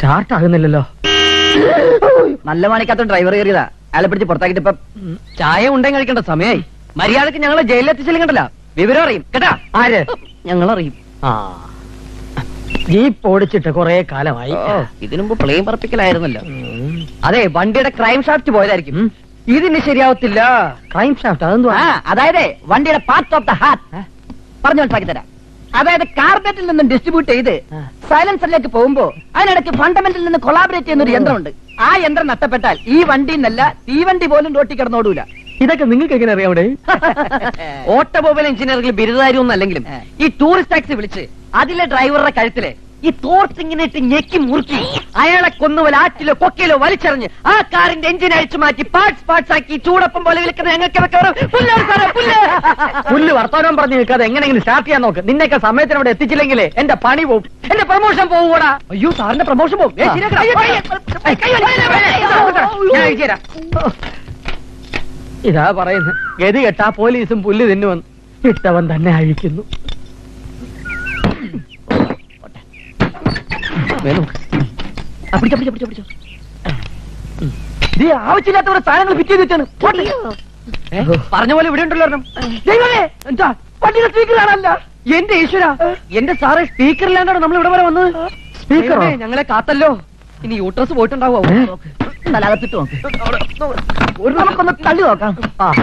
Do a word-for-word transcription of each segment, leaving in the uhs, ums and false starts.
Start ആകുന്നില്ലല്ലോ. നല്ല മണിക്കകത്ത് driver കയറിയതാ. അയാളെ പിടിച്ച് പുറത്താക്കിട്ട് ഇപ്പൊ ചായ ഉണ്ടെങ്കിൽ കഴിക്കേണ്ട സമയമായി. മര്യാദക്ക് ഞങ്ങളെ ജയിലിലെത്തിച്ചില്ലെങ്കണ്ടല്ല വിവരം അറിയും കേട്ടാ. ആര്? ഞങ്ങളറിയും. ആ ജീപ്പ് ഓടിച്ചിട്ട് കൊറേ കാലമായി. ഇതിനു മുമ്പ് പ്ലെയിൻ പറപ്പിക്കലായിരുന്നല്ലോ. അതെ, വണ്ടിയുടെ ക്രൈം ഷാഫ്റ്റ് പോയതായിരിക്കും. ഇതിന് ശരിയാവത്തില്ല. ക്രൈം ഷാഫ്റ്റ് അതെന്തുവാ? അതായത് വണ്ടിയുടെ പാർട്ട് ഓഫ് ദ ഹാർട്ട് പറഞ്ഞു മനസ്സിലാക്കി തരാം. അതായത് കാർബറേറ്റിൽ നിന്നും ഡിസ്ട്രിബ്യൂട്ട് ചെയ്ത് സൈലൻസറിലേക്ക് പോകുമ്പോ അതിനിടയ്ക്ക് ഫണ്ടമെന്റിൽ നിന്ന് കൊളാബറേറ്റ് ചെയ്യുന്ന ഒരു യന്ത്രമുണ്ട്. ആ യന്ത്രം നഷ്ടപ്പെട്ടാൽ ഈ വണ്ടി എന്നല്ല തീവണ്ടി പോലും റോട്ടി കിടന്നോടൂല. ഇതൊക്കെ നിങ്ങൾക്ക് എങ്ങനെ അറിയാം? അവിടെ ഓട്ടോമൊബൈൽ എഞ്ചിനീയറിംഗിൽ ബിരുദധാരിയൊന്നും അല്ലെങ്കിലും ഈ ടൂറിസ്റ്റ് ടാക്സി വിളിച്ച് അതിലെ ഡ്രൈവറുടെ കഴുത്തിലെ ഈ തോർത്തിങ്ങനെ ഇട്ട് ഞെക്കി മുറുക്കി അയാളെ കൊന്നുപോലെ ആറ്റിലോ കൊക്കയിലോ വലിച്ചെറിഞ്ഞ് ആ കാറിന്റെ എഞ്ചിൻ അഴിച്ചു മാറ്റി പാർട്സ് പാർട്സ് ആക്കി ചൂടപ്പം പോലെ വിളിക്കുന്ന ഞങ്ങൾക്ക് പുല്ല് വർത്തമാനം പറഞ്ഞു നിൽക്കാതെ എങ്ങനെയെങ്കിലും സ്റ്റാർട്ട് ചെയ്യാൻ നോക്ക്. നിന്നൊക്കെ സമയത്തിന് അവിടെ എത്തിച്ചില്ലെങ്കിലേ എന്റെ പണി പോവും, എന്റെ പ്രൊമോഷൻ പോകൂടാ. അയ്യോ, സാറിന്റെ പ്രൊമോഷൻ പോകും. ഇതാ പറയുന്നത്, ഗതി കെട്ടാ പോലീസും പുല്ല് തിന്നുവന്ന് ഇട്ടവൻ തന്നെ അഴിക്കുന്നു. ആവശ്യമില്ലാത്തവരെ സാധനങ്ങൾ ഫിറ്റ് ചെയ്ത് വെച്ചാണ്. പറഞ്ഞ പോലെ ഇവിടെ ഉണ്ടല്ലോ. എന്താ വണ്ടിയുടെ സ്പീക്കർ കാണാനല്ല? എന്റെ ഈശ്വര, എന്റെ സാറ് സ്പീക്കറിലാണ്ടാണ് നമ്മൾ ഇവിടെ വരെ വന്നത്. സ്പീക്കർ ഞങ്ങളെ കാത്തല്ലോ. ഇനി യൂട്രസ് പോയിട്ടുണ്ടാവോ? തലകത്തിട്ട് നമുക്കൊന്ന് തള്ളി നോക്കാം.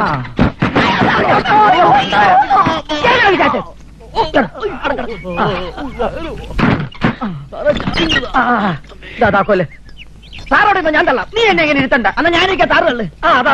കൊല്ലേ സാറോട് ഞാൻ തള്ളാം. നീ എന്നെ എങ്ങനെ ഇരുത്തണ്ട. എന്നാ ഞാനൊക്കെ സാറ് തള്ളു. ആ അതാ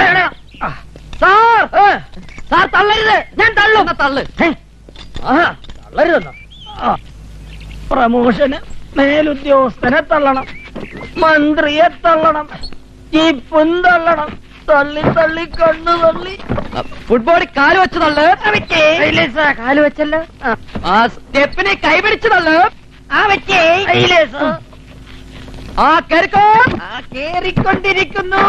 സാർ സാർ തള്ളരുത്. ഞാൻ തള്ളും. തള്ളു. തള്ളരുതെന്നോ? പ്രമോഷന് മേലുദ്യോഗസ്ഥനെ തള്ളണം, മന്ത്രിയെ തള്ളണം, ജീപ്പും തള്ളണം. തള്ളി തള്ളി കണ്ണു തള്ളി ഫുട്ബോളിൽ കാല് വെച്ച് തള്ളു. കാല് വെച്ചല്ലോ. ആ സ്റ്റെപ്പിനെ കൈപിടിച്ച് തള്ളു. ആ വെച്ചേ ആ കേറിക്കോ. ആ കേറിക്കൊണ്ടിരിക്കുന്നു.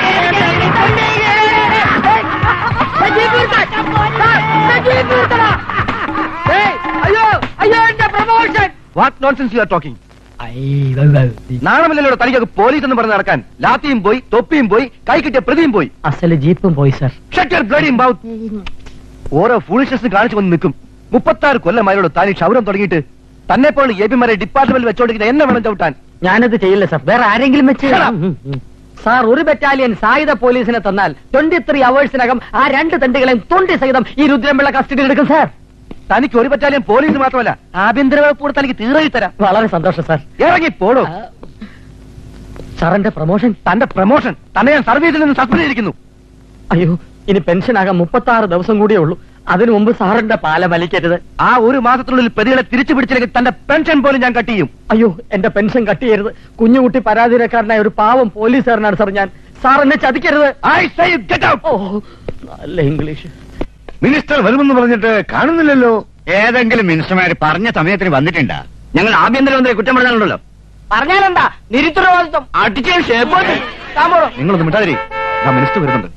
അയ്യോ അയ്യോ, എന്റെ promotion. What nonsense you are talking? നാണമില്ലല്ലോ തനിക്കൊക്കെ പോലീസ് എന്ന് പറഞ്ഞ് നടക്കാൻ. ലാത്തിയും പോയി, തൊപ്പിയും പോയി, കൈ കിട്ടിയ പ്രതിയും പോയി, അസല് ജീപ്പും പോയി. Sir shut your bloody mouth. ഓരോ ഫൂളിഷ്നസ് കാണിച്ചു വന്ന് നിൽക്കും. മുപ്പത്താറ് കൊല്ലമായോട് താൻ ക്ഷൗരം തുടങ്ങിയിട്ട് തന്നെ പോലെ എ പിമാരെ ഡിപ്പാർട്ട്മെന്റിൽ വെച്ചോണ്ടിരിക്കുന്ന എന്നെ വേണം ചവിട്ടാൻ. ഞാനത് ചെയ്യില്ല സർ. വേറെ ആരെങ്കിലും വെച്ച്. സാർ ഒരു ബറ്റാലിയൻ സായുധ പോലീസിനെ തന്നാൽ ട്വന്റി ത്രീ അവേഴ്സിനകം ആ രണ്ട് തണ്ടികളെയും തൊണ്ടി സഹിതം ഈ രുദ്രംപിള്ള കസ്റ്റഡിയിൽ എടുക്കും സാർ. തനിക്ക് ഒരു ബറ്റാലിയൻ പോലീസ് മാത്രമല്ല ആഭ്യന്തര വകുപ്പ് തനിക്ക് തീർച്ചയായി തരാം. വളരെ സന്തോഷം സാർ. ഇറങ്ങി പോടോ. സാറിന്റെ പ്രമോഷൻ? തന്റെ പ്രമോഷൻ തന്നെ ഞാൻ സർവീസിൽ നിന്ന് സസ്പെൻഡ് ചെയ്തിരിക്കുന്നു. അയ്യോ, ഇനി പെൻഷൻ ആകാൻ മുപ്പത്തി ആറ് ദിവസം കൂടിയേ ഉള്ളൂ. അതിനു മുമ്പ് സാറിന്റെ പാല വലിക്കരുത്. ആ ഒരു മാസത്തിനുള്ളിൽ പ്രതികളെ തിരിച്ചു പിടിച്ചില്ലെങ്കിൽ തന്റെ പെൻഷൻ പോലും ഞാൻ കട്ട് ചെയ്യും. അയ്യോ, എന്റെ പെൻഷൻ കട്ട് ചെയ്യരുത്. കുഞ്ഞുകുട്ടി പരാതിക്കാരനായ ഒരു പാവം പോലീസുകാരനാണ് സാർ ഞാൻ. സാർ എന്നെ ചതിക്കരുത്. I say you get out. ഓ, നല്ല ഇംഗ്ലീഷ്. മിനിസ്റ്റർ വരുമെന്ന് പറഞ്ഞിട്ട് കാണുന്നില്ലല്ലോ. ഏതെങ്കിലും മിനിസ്റ്റർമാര് പറഞ്ഞ സമയത്തിന് വന്നിട്ടുണ്ടാ? ഞങ്ങൾ ആഭ്യന്തരമന്ത്രിയെ കുറ്റം പറഞ്ഞാലുണ്ടല്ലോ. പറഞ്ഞാലെന്താ നിരുത്തരവാദിത്വം അടിച്ച ഷേപ്പ്. നിങ്ങളൊന്ന് മിണ്ടാതിരി. മിനിസ്റ്റർ വരുന്നുണ്ട്.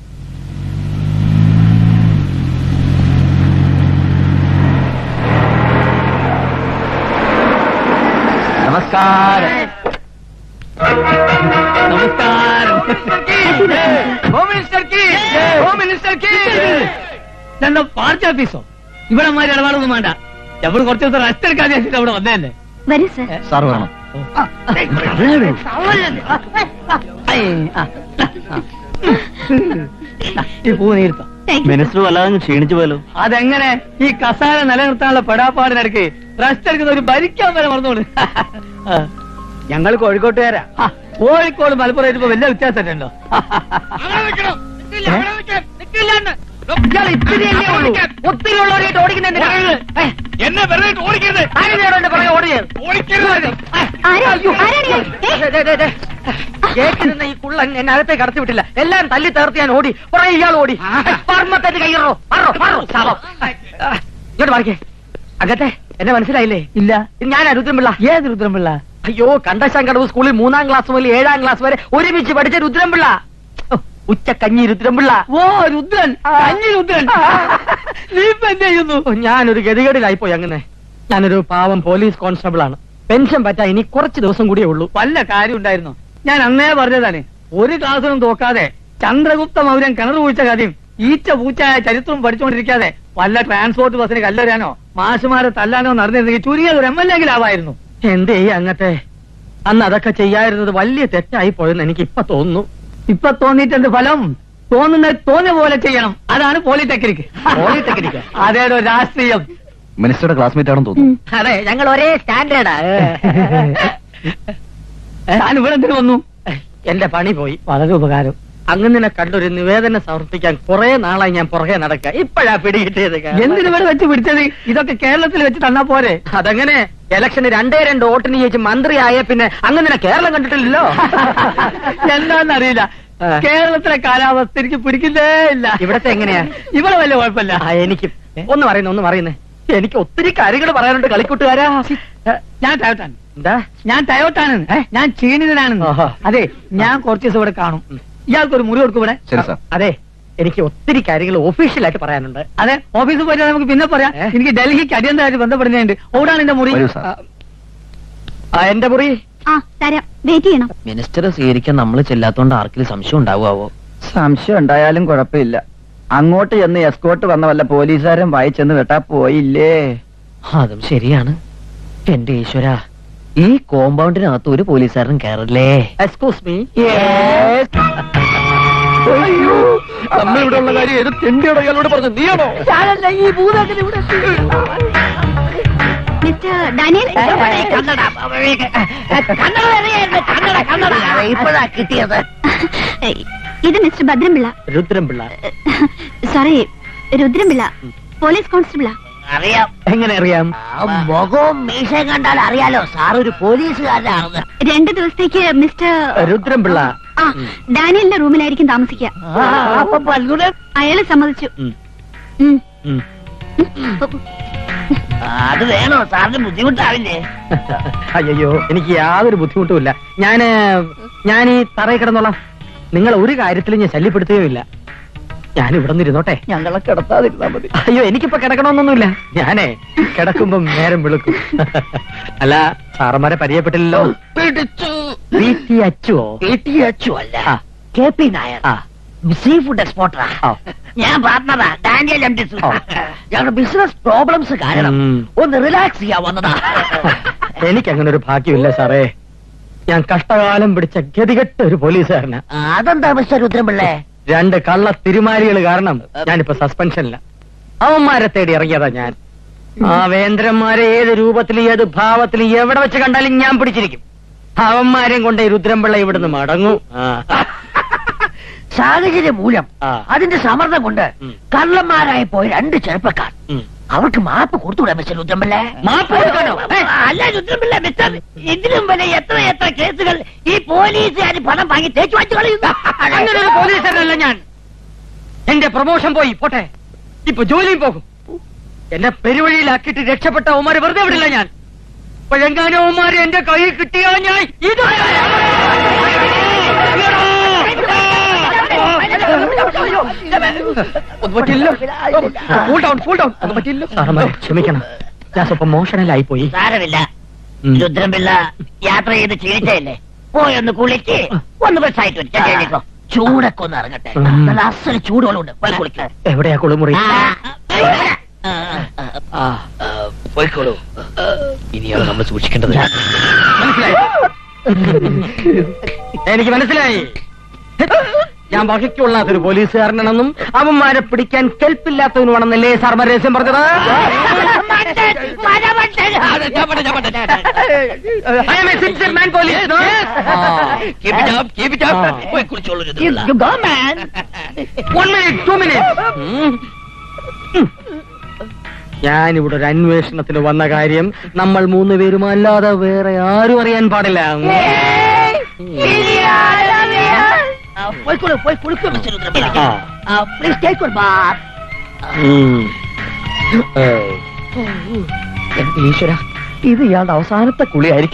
നമസ്കാരം. നമസ്കാരം. രണ്ടോ പാർട്ടി ഓഫീസോ? ഇവിടെ മാതിരി ഇടപാടൊന്നും വേണ്ട. നമ്മൾ കുറച്ച് ദിവസം റെസ്റ്റ് എടുക്കാൻ വെച്ചിട്ട് അവിടെ വന്നതന്നെ. സാർ വേണം. ഈ പൂ നീർത്തോ? മിനിസ്റ്റർ വല്ലാതെ ക്ഷീണിച്ചു പോലോ. അതെങ്ങനെ? ഈ കസാല നിലനിർത്താനുള്ള പെടാപ്പാടിനിടയ്ക്ക് റെസ്റ്റ് എടുക്കുന്ന ഒരു ഭരിക്കാൻ വരെ മറന്നോളൂ. ഞങ്ങൾ കോഴിക്കോട്ടുകാരാ. കോഴിക്കോട് മലപ്പുറം ഇപ്പൊ വലിയ വ്യത്യാസമുണ്ടോ? ഒത്തിരി ഉള്ളവരായിട്ട് ഓടിക്കുന്നുണ്ട്. എന്നെ വെറുതെ ഓടിക്കരുത്. കേൾക്കുന്ന ഈ കുള്ളൻ എന്നെ അകത്തേക്ക് കടത്തി വിട്ടില്ല. എല്ലാം തല്ലി തേർത്ത് ഞാൻ ഓടി. കുറെ ഇയാൾ ഓടി. പർമ്മത്തേക്ക് കയ്യറോ ഇങ്ങോട്ട് മാറിക്കേ. അകത്തെ എന്നെ മനസ്സിലായില്ലേ? ഇല്ല. ഞാനാ രുദ്രംപിള്ള. ഏത് രുദ്രംപിള്ള? അയ്യോ, കണ്ടശങ്കടവ് സ്കൂളിൽ മൂന്നാം ക്ലാസ് മുതൽ ഏഴാം ക്ലാസ് വരെ ഒരുമിച്ച് പഠിച്ച രുദ്രംപിള്ള. ഉച്ചക്കഞ്ഞി രുദ്രംപിള്ള. ഓ, രുദ്രൻ. കഞ്ഞി രുദ്രൻ. നീ ഇപ്പൊ എന്ത് ചെയ്യുന്നു? ഞാനൊരു ഗതികേടിലായിപ്പോയി. അങ്ങനെ ഞാനൊരു പാവം പോലീസ് കോൺസ്റ്റബിൾ ആണ്. പെൻഷൻ പറ്റാ ഇനി കുറച്ച് ദിവസം കൂടിയേ ഉള്ളൂ. വല്ല കാര്യം ഉണ്ടായിരുന്നു. ഞാൻ അന്നേ പറഞ്ഞതാണ്, ഒരു ക്ലാസ്സിനും തോക്കാതെ ചന്ദ്രഗുപ്ത മൗര്യൻ കിണർ കുഴിച്ച കഥയും ഈച്ച പൂച്ചായ ചരിത്രവും പഠിച്ചുകൊണ്ടിരിക്കാതെ വല്ല ട്രാൻസ്പോർട്ട് ബസ്സിന് കല്ലെറിയാനോ മാഷുമാരെ തല്ലാനോ നടന്നിരുന്നെങ്കിൽ ചുരുങ്ങിയത് ഒരു എം എൽ എങ്കിലും ആവായിരുന്നു. എന്തേ അങ്ങത്തെ അന്ന് അതൊക്കെ ചെയ്യായിരുന്നത് വലിയ തെറ്റായി പോയെന്ന് എനിക്ക് ഇപ്പൊ തോന്നുന്നു. ഇപ്പൊ തോന്നിയിട്ട് എന്ത് ഫലം? തോന്നുന്നത് തോന്നിയ പോലെ ചെയ്യണം. അതാണ് പോളിടെക്നിക്. പോളിടെക്നിക് അതേതോ രാഷ്ട്രീയം. മിനിസ്റ്ററുടെ ക്ലാസ്മേറ്റ് ആണെന്ന് തോന്നുന്നു. അതെ, ഞങ്ങൾ ഒരേ സ്റ്റാൻഡേർഡാ. ഞാൻ ഇവിടെ എന്തിനു വന്നു? എന്റെ പണി പോയി. വളരെ ഉപകാരം. അങ്ങനെ കണ്ടൊരു നിവേദനം സമർപ്പിക്കാൻ കുറെ നാളായി ഞാൻ പുറകെ നടക്കുക. ഇപ്പോഴാ പിടികിട്ടിയത്. എന്തിനു ഇവിടെ വെച്ച് പിടിച്ചത്? ഇതൊക്കെ കേരളത്തിൽ വെച്ച് തന്നാ പോരെ? അതങ്ങനെ ഇലക്ഷന് രണ്ടേ രണ്ട് വോട്ടിന് ജയിച്ച് മന്ത്രിയായ പിന്നെ അങ്ങനെ കേരളം കണ്ടിട്ടില്ലല്ലോ. എന്താന്നറിയില്ല, കേരളത്തിലെ കാലാവസ്ഥ എനിക്ക് പിടിക്കുന്നേ ഇല്ല. ഇവിടത്തെ എങ്ങനെയാ? ഇവിടെ വലിയ കുഴപ്പമില്ല. എനിക്ക് ഒന്ന് പറയുന്നു ഒന്ന് പറയുന്നേ എനിക്ക് ഒത്തിരി കാര്യങ്ങൾ പറയാനുണ്ട് കളിക്കൂട്ടുകാരാ. ഞാൻ ടയോട്ടാണ്. എന്താ? ഞാൻ ടയോട്ടാണ്. ഞാൻ ക്ഷീണിതനാണ്. അതെ, ഞാൻ കുറച്ച് ദിവസം ഇവിടെ കാണും. ഇയാൾക്കൊരു മുറി കൊടുക്കും ഇവിടെ. ശരി സാർ. അതെ, എനിക്ക് ഒത്തിരി കാര്യങ്ങൾ ഒഫീഷ്യലായിട്ട് പറയാനുണ്ട്. അതെ, ഓഫീസിൽ പോയിട്ട് നമുക്ക് പിന്നെ പറയാം. എനിക്ക് ഡൽഹിക്ക് അടിയന്തരമായിട്ട് ബന്ധപ്പെടുന്നുണ്ട്. ഓടാണ് എന്റെ മുറി. വരൂ സാർ. ആ, എന്റെ മുറി ആ തരാം, വെയിറ്റ് ചെയ്യണം. മിനിസ്റ്റർ സ്വീകരിക്കാൻ നമ്മൾ ചെല്ലാത്തോണ്ട് ആർക്കെങ്കിലും സംശയം ഉണ്ടാവുമോ? സംശയം ഉണ്ടായാലും കുഴപ്പമില്ല. അങ്ങോട്ട് ചെന്ന് എസ്കോട്ട് വന്ന വല്ല പോലീസുകാരൻ വായിച്ചെന്ന് വെട്ടാ പോയില്ലേ? അതും ശരിയാണ്. എന്റെ ഈശ്വര, ഈ കോമ്പൗണ്ടിനകത്ത് ഒരു പോലീസുകാരൻ കയറില്ലേ? Excuse me. നമ്മളിവിടെ ഉള്ള കാര്യം ഏത് തെണ്ടിയോടെ ഇയാളോട് പറഞ്ഞു? നീയാണോ? ഈ ഭൂതത്തിന് ഇവിടെ മിസ്റ്റർ ഡാനിയൽ, ഇപ്പോഴാ കിട്ടിയത്. ഇത് mister Bhadrampillai. Rudrampillai. Sorry, Rudrampillai, police കോൺസ്റ്റബിളാ. അറിയാം. എങ്ങനെ അറിയാം? മുഖവും മീശയും കണ്ടാൽ അറിയാലോ സാർ ഒരു പോലീസുകാരനാണെന്ന്. രണ്ടു ദിവസത്തേക്ക് മിസ്റ്റർ രുദ്രംപിള്ള ആ ഡാനിയലിന്റെ റൂമിലായിരിക്കും താമസിക്കുക. അപ്പൊ പൽഗുണൻ അയാള് സമ്മതിച്ചു. ഉം. ഉം. ഉം. അത് വേണോ സാറിന് ബുദ്ധിമുട്ടാവില്ലേ? അയ്യോ, എനിക്ക് യാതൊരു ബുദ്ധിമുട്ടുമില്ല. ഞാന് ഞാൻ ഈ തറയിൽ കിടന്നോളാം. നിങ്ങൾ ഒരു കാര്യത്തിലും ഞാൻ ശല്യപ്പെടുത്തുകയുമില്ല. ഞാൻ ഇവിടെ നിന്ന് ഇരുന്നോട്ടെ. ഞങ്ങളെ കിടത്താതിരുന്നാ മതി. അയ്യോ, എനിക്കിപ്പോ കിടക്കണമെന്നൊന്നുമില്ല. ഞാനേ കിടക്കുമ്പം നേരം വെളുക്കും. അല്ല, സാറന്മാരെ പരിചയപ്പെട്ടില്ലല്ലോ. പിടിച്ചു. പി ടി അച്ചുവോ? പി ടി അച്ചു അല്ല, ആ. കെ പി നായർ, ആ. സീ ഫുഡ് എക്സ്പോർട്ടറാ. ആ. ഞാൻ പാർട്ണറാ ഡാനിയൽ എം ടി. ആ. ഞങ്ങളുടെ ബിസിനസ് പ്രോബ്ലംസ് കാരണം ഉം. ഒന്ന് റിലാക്സ് ചെയ്യാൻ വന്നതാ. എനിക്കങ്ങനെ ഒരു ഭാഗ്യമില്ല സാറേ. ഞാൻ കഷ്ടകാലം പിടിച്ച ഗതികെട്ട ഒരു പോലീസുകാരനാ. അതെന്താ മിസ്റ്റർ രുദ്രപിള്ളേ? രണ്ട് കള്ള തിരുമാലികൾ കാരണം ഞാനിപ്പോ സസ്പെൻഷനില്ല. അവന്മാരെ തേടി ഇറങ്ങിയതാ ഞാൻ. ആ വേന്ദ്രന്മാരെ ഏത് രൂപത്തിലും ഏത് ഭാവത്തിലും എവിടെ വെച്ച് കണ്ടാലും ഞാൻ പിടിച്ചിരിക്കും. അവന്മാരെയും കൊണ്ട് രുദ്രംപിള്ള ഇവിടുന്ന് മടങ്ങും. സാഹചര്യം മൂലം ആ. അതിന്റെ സമ്മർദ്ദം കൊണ്ട് ഉം. കള്ളന്മാരായി പോയ രണ്ട് ചെറുപ്പക്കാർ. ഉം. അവർക്ക് മാപ്പ് കൊടുത്തുകൂടാ മിസ്റ്റർ രുദ്രപിള്ളേ? മാപ്പ് കൊടുക്കണോ? അല്ല രുദ്രപിള്ള മിസ്റ്റർ, ഇതിനും വരെ എത്ര എത്ര കേസുകൾ ഈ പോലീസുകാർ പണം വാങ്ങി തേച്ചു വാച്ചു കളയുന്നു. അങ്ങനെ ഒരു പോലീസുകാരനല്ല ഞാൻ. എന്റെ പ്രൊമോഷൻ പോയി പോട്ടെ, ഇപ്പൊ ജോലിയും പോകും. എന്നെ പെരുവഴിയിലാക്കിയിട്ട് രക്ഷപ്പെട്ട അവന്മാരെ വെറുതെ വിടില്ല ഞാൻ. ഇപ്പോഴെങ്ങാനും അവന്മാരെ എന്റെ കയ്യിൽ കിട്ടിയാ ഞാൻ ഇത് ക്ഷമിക്കണം, ഞാൻ സ്വപ്പം മോഷണലായി പോയി. സാരമില്ല ഉം. രുദ്രപിള്ള, യാത്ര ചെയ്ത് ക്ഷീണിച്ചല്ലേ, പോയൊന്ന് കുളിക്ക്, ഒന്ന് ബസ്സായിട്ട് വരും. ചൂടൊക്കെ ഒന്ന് ഇറങ്ങട്ടെ. ഉം. നല്ല അസല് ചൂടുകളുണ്ട്, പോയി കുളിക്ക. എവിടെയാ കുളിമുറി? പോയിക്കോളൂ. ഇനിയാണ് നമ്മൾ സൂക്ഷിക്കേണ്ടത്. എനിക്ക് മനസ്സിലായി, ഞാൻ വഹിക്കൊള്ളാത്തൊരു പോലീസുകാരനാണെന്നും അവന്മാരെ പിടിക്കാൻ കെൽപ്പില്ലാത്തവനുമാണെന്നല്ലേ സാർമാർ രഹസ്യം പറഞ്ഞത്? I am a sincere man, police, no? Keep it up, keep it up. Ah. പോയി കുളിച്ചോളൂ Rudrapillai. You go, man. One minute, two minutes. ഞാനിവിടെ ഒരു അന്വേഷണത്തിന് വന്ന കാര്യം നമ്മൾ മൂന്ന് പേരും അല്ലാതെ വേറെ ആരും അറിയാൻ പാടില്ല. പോയിക്കോളൂ, പോയി കുളിക്കൂ മിസ്റ്റർ രുദ്രപിള്ള. ആ. Please take your bath. ഈശ്വര, ഇത് ഇയാളുടെ അവസാനത്തെ കുളിയായിരിക്കും.